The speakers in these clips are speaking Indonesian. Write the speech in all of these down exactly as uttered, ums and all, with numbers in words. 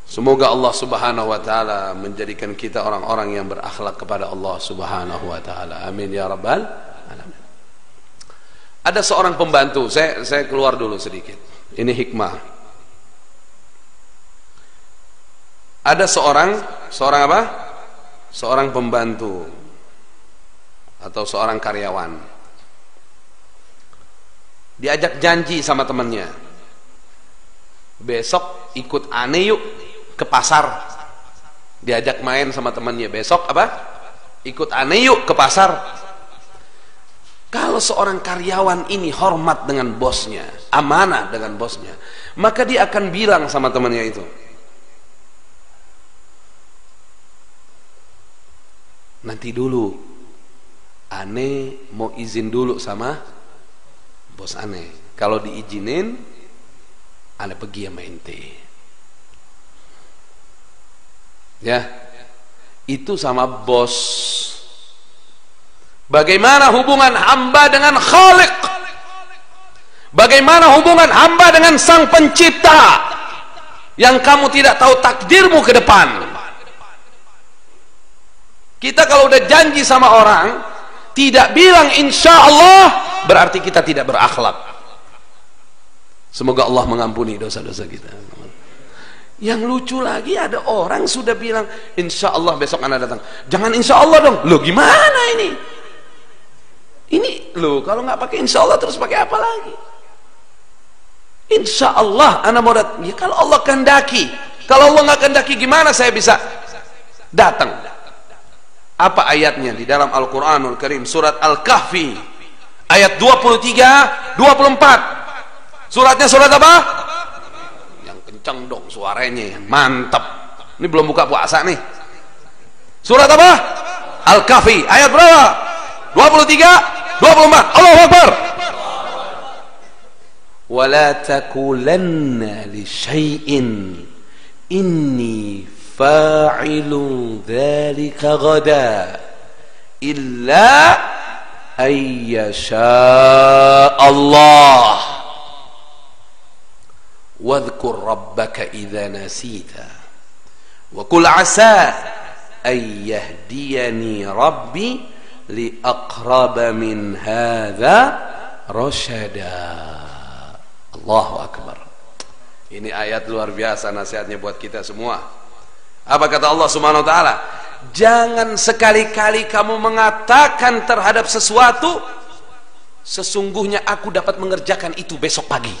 Semoga Allah Subhanahu wa taala menjadikan kita orang-orang yang berakhlak kepada Allah Subhanahu wa taala. Amin ya rabbal alamin. Ada seorang pembantu, saya saya keluar dulu sedikit. Ini hikmah. Ada seorang seorang apa? Seorang pembantu atau seorang karyawan. Diajak janji sama temannya. Besok ikut ane yuk ke pasar. Diajak main sama temannya. Besok apa? Ikut ane yuk ke pasar. Kalau seorang karyawan ini hormat dengan bosnya, amanah dengan bosnya, maka dia akan bilang sama temannya itu, nanti dulu, ane mau izin dulu sama bos ane. Kalau diizinin, ane pergi sama ente. Ya, itu sama bos. Bagaimana hubungan hamba dengan Khaliq? Bagaimana hubungan hamba dengan Sang Pencipta yang kamu tidak tahu takdirmu ke depan? Kita kalau udah janji sama orang tidak bilang insya Allah, berarti kita tidak berakhlak. Semoga Allah mengampuni dosa-dosa kita. Yang lucu lagi, ada orang sudah bilang insya Allah besok anak datang. Jangan insya Allah dong. Loh gimana ini? Ini loh, kalau nggak pakai insya Allah terus pakai apa lagi? Insya Allah anak mau datang. Ya kalau Allah kehendaki. Kalau Allah nggak kehendaki gimana saya bisa datang? Apa ayatnya di dalam Al-Quranul Karim? Surat Al-Kahfi ayat dua puluh tiga dua puluh empat. Suratnya surat apa? Yang kencang dong suaranya, yang mantap. Ini belum buka puasa nih. Surat apa? Al-Kahfi ayat berapa? dua puluh tiga dua puluh empat. Allahu Akbar. Wala takulanna li syai'in inni fa'ilun dzalika ghada illa ayyasha Allah wadhkur rabbaka idza nasita wa qul asa ay yahdiyani rabbi li aqraba min hadza rasyada. Allahu Akbar. Ini ayat luar biasa, nasihatnya buat kita semua. Apa kata Allah Subhanahu wa taala? Jangan sekali-kali kamu mengatakan terhadap sesuatu, sesungguhnya aku dapat mengerjakan itu besok pagi.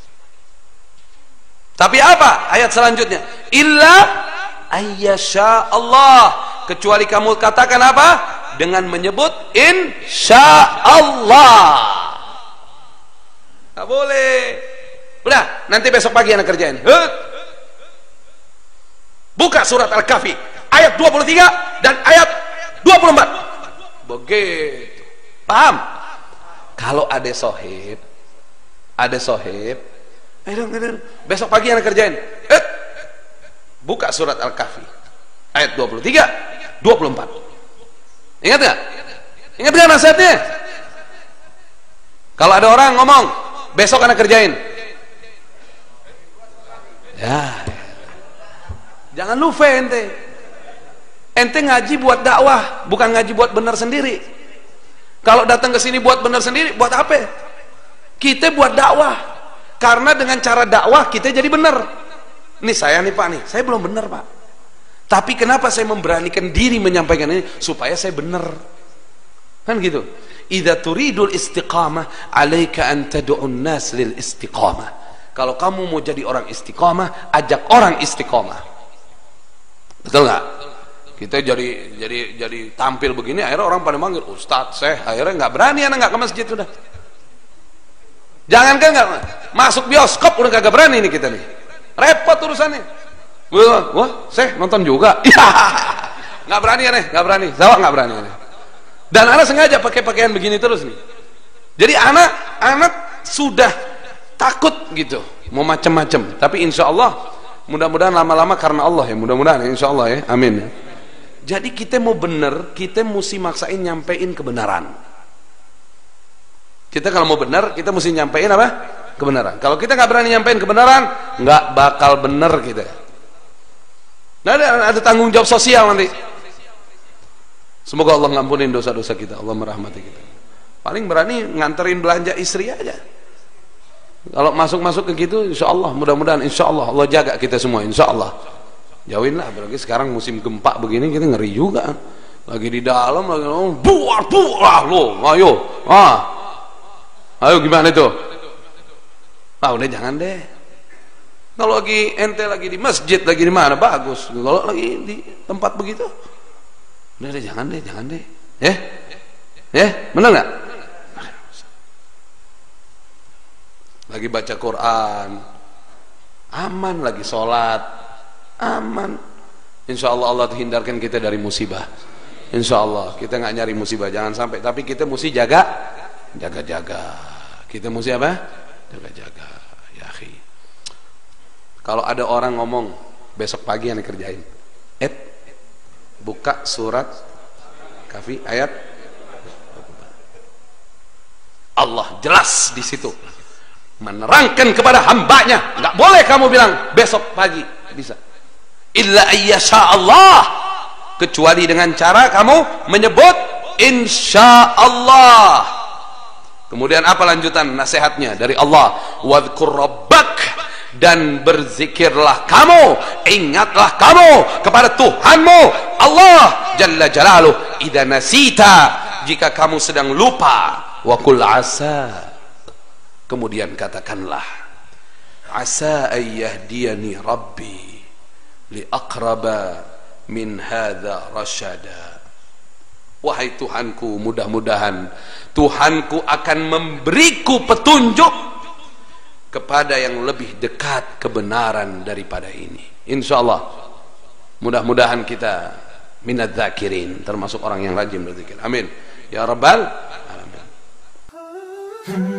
Tapi apa ayat selanjutnya? Illa ayyasha Allah. Kecuali kamu katakan apa? Dengan menyebut insya Allah. Gak boleh. Udah, nanti besok pagi anak kerjain. Hut. Buka surat Al-Kahfi ayat dua puluh tiga dan ayat dua puluh empat. Begitu. Paham? Kalau ada sohib, ada sohib, ayo dong, besok pagi anak kerjain. Hut. Buka surat Al-Kahfi ayat dua puluh tiga dua puluh empat. Ingat gak? Ingat gak nasihatnya? Kalau ada orang ngomong besok anak kerjain, ya jangan lupa ente ente ngaji buat dakwah, bukan ngaji buat benar sendiri. Kalau datang ke sini buat benar sendiri, buat apa? Kita buat dakwah, karena dengan cara dakwah kita jadi benar. Nih saya nih Pak nih, saya belum benar Pak, tapi kenapa saya memberanikan diri menyampaikan ini? Supaya saya benar, kan gitu. Idza turidul istiqamah alaika an tad'un nas lil istiqamah. Kalau kamu mau jadi orang istiqamah, ajak orang istiqamah. Betul nggak? Kita jadi jadi jadi tampil begini, akhirnya orang pada manggil Ustadz, Syekh, akhirnya nggak berani anak nggak ke masjid sudah. Jangankan nggak masuk bioskop udah kagak berani nih kita nih. Repot urusannya. Wah, wah, Syekh nonton juga. Nggak berani aneh, nggak berani. Zawak nggak berani aneh. Dan anak sengaja pakai pakaian begini terus nih. Jadi anak anak sudah takut gitu, mau macam-macam. Tapi insya Allah, mudah-mudahan lama-lama karena Allah ya, mudah-mudahan ya, insya Allah ya, amin ya. Jadi kita mau benar, kita mesti maksain nyampein kebenaran. Kita kalau mau benar, kita mesti nyampein apa? Kebenaran. Kalau kita nggak berani nyampein kebenaran, nggak bakal benar kita. Nah, ada, ada tanggung jawab sosial nanti. Semoga Allah ngampunin dosa-dosa kita, Allah merahmati kita. Paling berani nganterin belanja istri aja. Kalau masuk-masuk ke gitu, insya Allah, mudah-mudahan insya Allah Allah jaga kita semua, insya Allah. Jauhinlah, apalagi sekarang musim gempa begini, kita ngeri juga. Lagi di dalam, lagi buar buar lo, ayo, ah, ayo gimana itu? Ah udah jangan deh. Kalau lagi ente lagi di masjid, lagi di mana bagus. Kalau lagi di tempat begitu, udah deh jangan deh, jangan deh. Ya, ya, benar nggak? Lagi baca Quran, aman, lagi sholat, aman. Insya Allah Allah hindarkan kita dari musibah. Insya Allah kita nggak nyari musibah, jangan sampai. Tapi kita mesti jaga, jaga-jaga. Kita mesti apa? Jaga-jaga. Ya akhi. Kalau ada orang ngomong besok pagi yang dikerjain, eh, buka surat Kahfi ayat. Allah jelas di situ menerangkan kepada hambanya, nggak boleh kamu bilang besok pagi, bisa. Illa ayyasha Allah, kecuali dengan cara kamu menyebut insya Allah. Kemudian apa lanjutan nasihatnya dari Allah? Wadhkur rabbak, dan berzikirlah kamu, ingatlah kamu kepada Tuhanmu Allah Jalla Jalaluh. Idza nasita, jika kamu sedang lupa. Wa qul asa, kemudian katakanlah, asa ayyahdiyani rabbi li aqraba min hadza rasyada. Wahai Tuhanku, mudah-mudahan Tuhanku akan memberiku petunjuk kepada yang lebih dekat kebenaran daripada ini. Insyaallah mudah-mudahan kita minadz dzakirin, termasuk orang yang rajin berzikir. Amin ya rabbal alamin.